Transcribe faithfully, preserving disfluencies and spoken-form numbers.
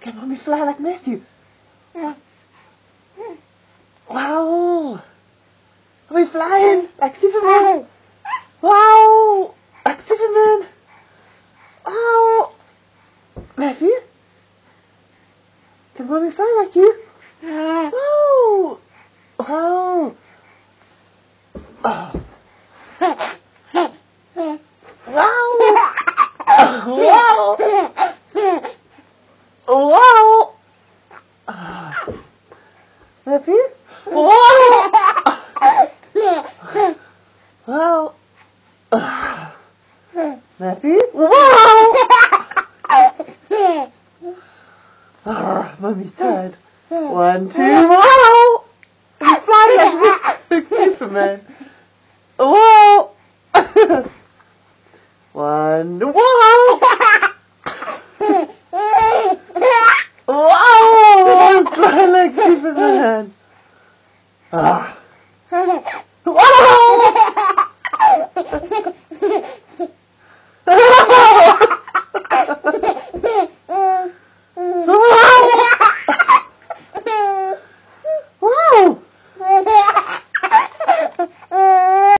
Can mommy fly like Matthew? Wow! Are we flying like Superman? Wow! Like Superman! Wow! Matthew? Can mommy fly like you? Wow! Wow! Oh. Wow! Wow! Wow! Matthew? Wow! Wow! Matthew? Wow! Oh, Mummy's tired. One, two, wow! He's flying like Superman. Wow! One, wow! Wow! Fly like Superman. Ah.